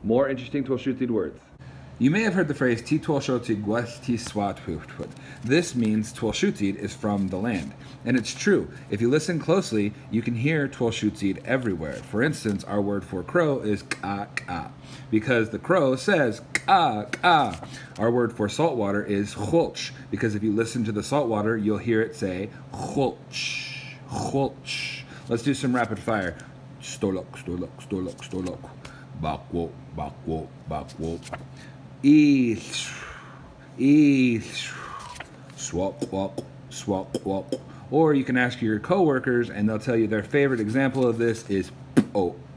More interesting Twulshootseed words. You may have heard the phrase txʷəlšucid swatxwiedziałt. This means Twulshootseed is from the land. And it's true. If you listen closely, you can hear Twulshootseed everywhere. For instance, our word for crow is k'a, because the crow says k'a. Our word for saltwater is ʔwəlč, because if you listen to the saltwater, you'll hear it say ʔwəlč. Let's do some rapid fire. Stuləkʷ. Baqʷuʔ. ʔiතු šxৱ. Or you can ask your coworkers and they'll tell you their favorite example of this is ʔiጡ.